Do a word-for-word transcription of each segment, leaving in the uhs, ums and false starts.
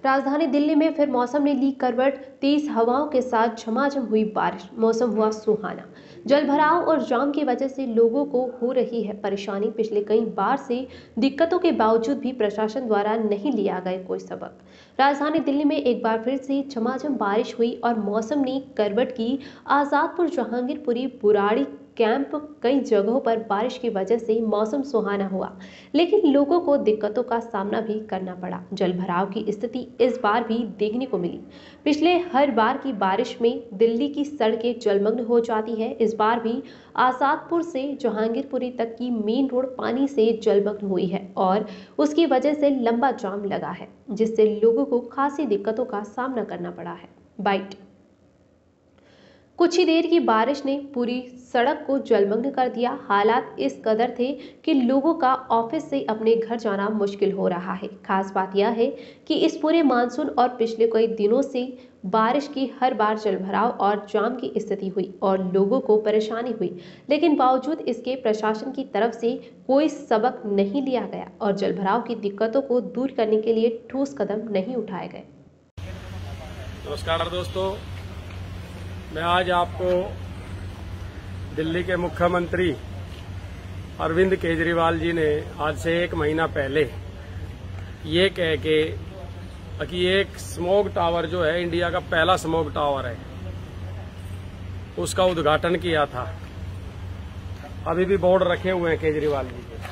राजधानी दिल्ली में फिर मौसम ने ली करवट। तेज हवाओं के साथ झमाझम हुई बारिश, मौसम हुआ सुहाना। जल भराव और जाम की वजह से लोगों को हो रही है परेशानी। पिछले कई बार से दिक्कतों के बावजूद भी प्रशासन द्वारा नहीं लिया गया कोई सबक। राजधानी दिल्ली में एक बार फिर से झमाझम बारिश हुई और मौसम ने करवट की। आजादपुर, जहांगीरपुरी, बुराड़ी कैंप कई जगहों पर बारिश की वजह से मौसम सुहाना हुआ, लेकिन लोगों को दिक्कतों का सामना भी करना पड़ा। जल भराव की स्थिति इस बार भी देखने को मिली। पिछले हर बार की बारिश में दिल्ली की सड़कें जलमग्न हो जाती है। इस बार भी आजादपुर से जहांगीरपुरी तक की मेन रोड पानी से जलमग्न हुई है और उसकी वजह से लंबा जाम लगा है, जिससे लोगों को खासी दिक्कतों का सामना करना पड़ा है। बाइट। कुछ ही देर की बारिश ने पूरी सड़क को जलमग्न कर दिया। हालात इस कदर थे कि लोगों का ऑफिस से अपने घर जाना मुश्किल हो रहा है। खास बात यह है कि इस पूरे मानसून और पिछले कई दिनों से बारिश की हर बार जलभराव और जाम की स्थिति हुई और लोगों को परेशानी हुई, लेकिन बावजूद इसके प्रशासन की तरफ से कोई सबक नहीं लिया गया और जलभराव की दिक्कतों को दूर करने के लिए ठोस कदम नहीं उठाए गए। नमस्कार दोस्तों, मैं आज आपको दिल्ली के मुख्यमंत्री अरविंद केजरीवाल जी ने आज से एक महीना पहले ये कह के कि एक स्मोक टावर जो है इंडिया का पहला स्मोक टावर है, उसका उद्घाटन किया था। अभी भी बोर्ड रखे हुए हैं केजरीवाल जी के।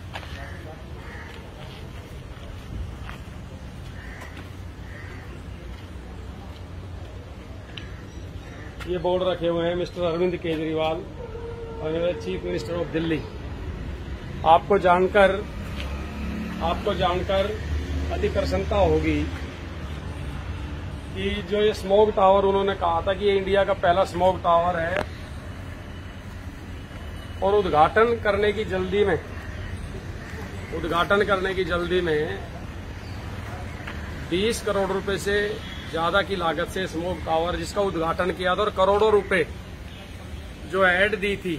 ये बोर्ड रखे हुए हैं मिस्टर अरविंद केजरीवाल और चीफ मिनिस्टर ऑफ दिल्ली। आपको जानकर आपको जानकर अति प्रसन्नता होगी कि जो ये स्मोक टावर उन्होंने कहा था कि ये इंडिया का पहला स्मोक टावर है, और उद्घाटन करने की जल्दी में उद्घाटन करने की जल्दी में बीस करोड़ रुपए से ज्यादा की लागत से स्मोक टावर जिसका उद्घाटन किया था और करोड़ों रुपए जो ऐड दी थी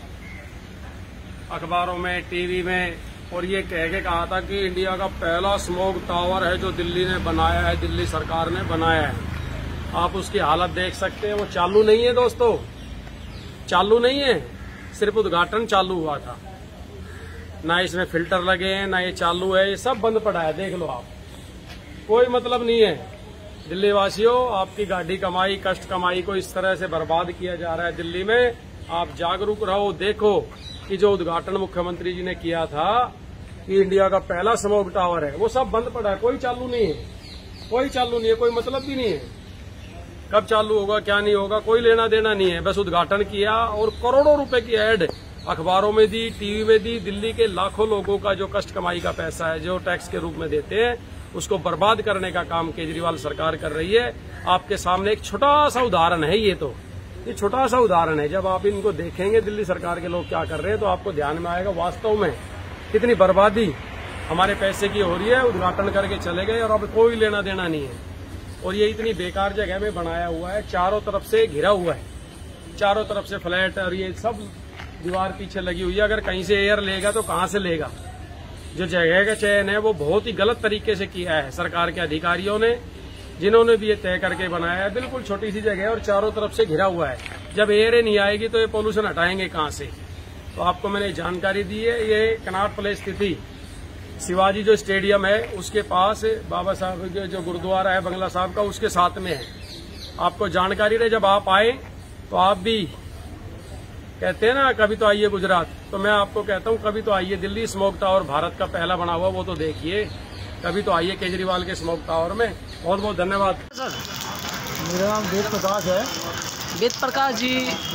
अखबारों में, टीवी में, और ये कह के कहा था कि इंडिया का पहला स्मोक टावर है जो दिल्ली ने बनाया है, दिल्ली सरकार ने बनाया है। आप उसकी हालत देख सकते हैं, वो चालू नहीं है दोस्तों, चालू नहीं है, सिर्फ उद्घाटन चालू हुआ था। ना इसमें फिल्टर लगे हैं, ना ये चालू है, ये सब बंद पड़ा है। देख लो आप, कोई मतलब नहीं है। दिल्ली वासियों, आपकी गाड़ी कमाई, कष्ट कमाई को इस तरह से बर्बाद किया जा रहा है दिल्ली में। आप जागरूक रहो। देखो कि जो उद्घाटन मुख्यमंत्री जी ने किया था कि इंडिया का पहला स्मोक टावर है, वो सब बंद पड़ा है, कोई चालू नहीं है, कोई चालू नहीं है, कोई मतलब भी नहीं है। कब चालू होगा, क्या नहीं होगा, कोई लेना देना नहीं है। बस उद्घाटन किया और करोड़ों रुपए की ऐड अखबारों में दी, टीवी में दी। दिल्ली के लाखों लोगों का जो कष्ट कमाई का पैसा है, जो टैक्स के रूप में देते हैं, उसको बर्बाद करने का काम केजरीवाल सरकार कर रही है। आपके सामने एक छोटा सा उदाहरण है। ये तो ये छोटा सा उदाहरण है। जब आप इनको देखेंगे दिल्ली सरकार के लोग क्या कर रहे हैं, तो आपको ध्यान में आएगा वास्तव में कितनी बर्बादी हमारे पैसे की हो रही है। उद्घाटन करके चले गए और अब कोई लेना देना नहीं है। और ये इतनी बेकार जगह में बनाया हुआ है, चारों तरफ से घिरा हुआ है, चारों तरफ से फ्लैट, और ये सब दीवार पीछे लगी हुई है। अगर कहीं से एयर लेगा तो कहां से लेगा। जो जगह का चयन है वो बहुत ही गलत तरीके से किया है सरकार के अधिकारियों ने, जिन्होंने भी ये तय करके बनाया है। बिल्कुल छोटी सी जगह है और चारों तरफ से घिरा हुआ है। जब एयर नहीं आएगी तो ये पोल्यूशन हटाएंगे कहां से। तो आपको मैंने जानकारी दी है। ये कनॉट प्लेस स्थिति शिवाजी जो स्टेडियम है उसके पास बाबा साहब के जो गुरुद्वारा है बंगला साहब का, उसके साथ में है। आपको जानकारी रहे, जब आप आए तो आप भी कहते हैं ना कभी तो आइए गुजरात, तो मैं आपको कहता हूं कभी तो आइए दिल्ली। स्मोक टावर भारत का पहला बना हुआ, वो तो देखिए। कभी तो आइए केजरीवाल के स्मोक टावर में। बहुत बहुत धन्यवाद सर। मेरा नाम वेद प्रकाश है। वेद प्रकाश जी,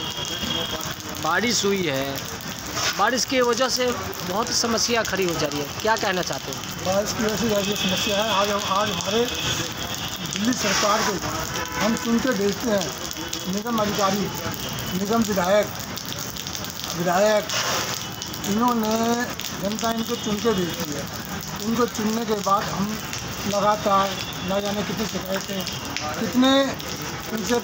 बारिश हुई है, बारिश की वजह से बहुत समस्या खड़ी हो जा रही है, क्या कहना चाहते हैं? बारिश की वजह से समस्या है। आज आज हमारे दिल्ली सरकार को हम चुन के भेजते हैं। निगम अधिकारी, निगम विधायक विधायक इन्होंने जनता इनको चुन के भेजती है। इनको चुनने के बाद हम लगातार न जाने कितनी शिकायतें, कितने इनसे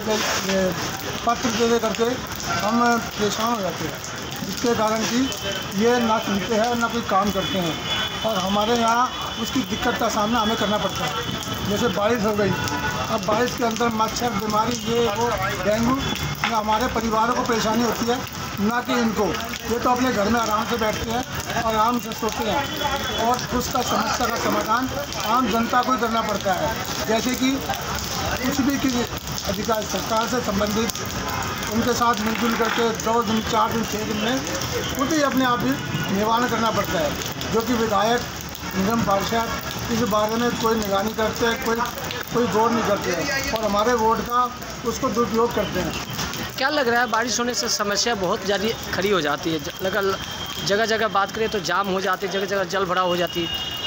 पत्र दे दे करके हम परेशान हो जाते हैं, जिसके कारण कि ये ना सुनते हैं और ना कोई काम करते हैं। और हमारे यहाँ उसकी दिक्कत का सामना हमें करना पड़ता है। जैसे बारिश हो गई, अब बारिश के अंदर मच्छर बीमारी ये वो डेंगू, हमारे परिवारों को परेशानी होती है, ना कि इनको। ये तो अपने घर में आराम से बैठते हैं और आराम से सोते हैं, और उसका समस्या का समाधान आम जनता को ही करना पड़ता है। जैसे कि कुछ भी किसी अधिकार सरकार से संबंधित उनके साथ मिलजुल करके दो दिन चार दिन छः दिन में खुद ही अपने आप ही निवारण करना पड़ता है, जो कि विधायक निगम पार्षद इस बारे में कोई निगरानी करते हैं, कोई कोई गौर नहीं करते हैं और हमारे वोट का उसको दुरुपयोग करते हैं। क्या लग रहा है बारिश होने से समस्या बहुत ज़्यादा खड़ी हो जाती है? लगा जगह जगह बात करें तो जाम हो जाती है, जगह जगह जल भराव हो जाती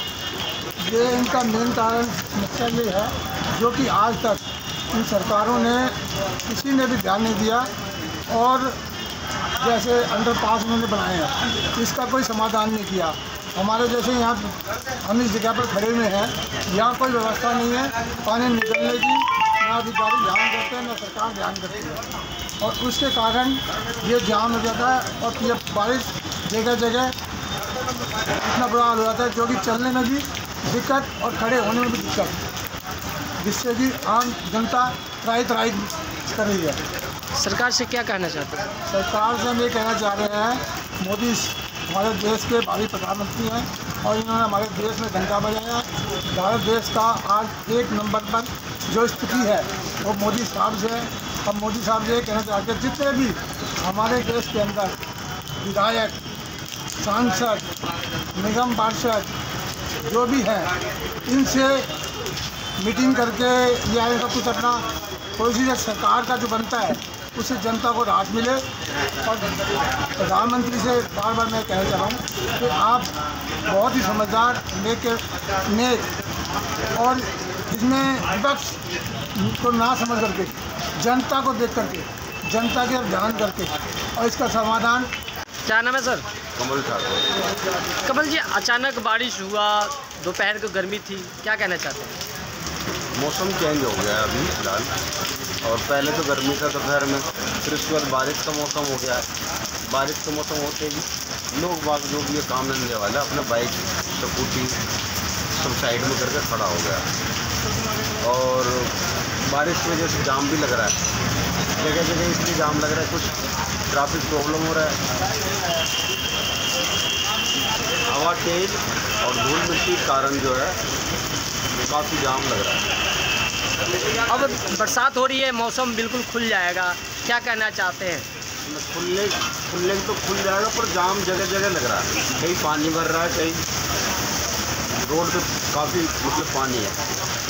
है। ये इनका मेन कारण समस्या ये है, जो कि आज तक इन सरकारों ने किसी ने भी ध्यान नहीं दिया, और जैसे अंडरपास उन्होंने बनाए हैं, इसका कोई समाधान नहीं किया। हमारे जैसे यहाँ हम इस जगह पर खड़े हुए हैं, यहाँ कोई व्यवस्था नहीं है पानी निकलने की, ना अधिकारी ध्यान देते हैं ना सरकार ध्यान करती है, और उसके कारण ये जाम हो जाता है। और ये बारिश जगह जगह इतना बुरा हाल हो जाता है, जो कि चलने में भी दिक्कत और खड़े होने में भी दिक्कत, जिससे कि आम जनता त्राही त्राही कर रही है। सरकार से क्या कहना चाहते हैं? सरकार से हम ये कहना चाह रहे हैं, मोदी हमारे देश के भावी प्रधानमंत्री हैं और इन्होंने हमारे देश में घंटा बजाया। भारत देश का आज एक नंबर पर जो स्थिति है वो मोदी साहब से है। हम मोदी साहब से ये कहना चाहते हैं, जितने भी हमारे देश के अंदर विधायक, सांसद, निगम पार्षद जो भी हैं, इनसे मीटिंग करके या इनका कुछ अपना कोई सी सरकार का जो बनता है उससे जनता को राहत मिले। और प्रधानमंत्री से बार बार मैं कहना चाह रहा हूँ कि आप बहुत ही समझदार, नेक नेक और इसमें विपक्ष को ना समझ करके, जनता को देख करके, जनता के ध्यान करके और इसका समाधान। क्या नाम है सर? कमल ठाकुर। कमल जी, अचानक बारिश हुआ, दोपहर को गर्मी थी, क्या कहना चाहते हैं? मौसम चेंज हो गया है अभी फिलहाल, और पहले तो गर्मी था दोपहर में, फिर उसके बाद बारिश का मौसम हो गया है। बारिश का मौसम होते ही लोग बाग जो भी ये काम लेने वाला अपने बाइक स्कूटी सब साइड में करके खड़ा हो गया, और बारिश की वजह से जाम भी लग रहा है, जगह जगह इसलिए जाम लग रहा है, कुछ ट्रैफिक प्रॉब्लम हो रहा है। हवा तेज और धूल मिट्टी के कारण जो है काफ़ी जाम लग रहा है। अब बरसात हो रही है, मौसम बिल्कुल खुल जाएगा, क्या कहना चाहते हैं? खुलने खुलने तो खुल जाएगा, पर जाम जगह जगह लग रहा है, कहीं पानी भर रहा है, कहीं रोड पे काफ़ी मतलब पानी है।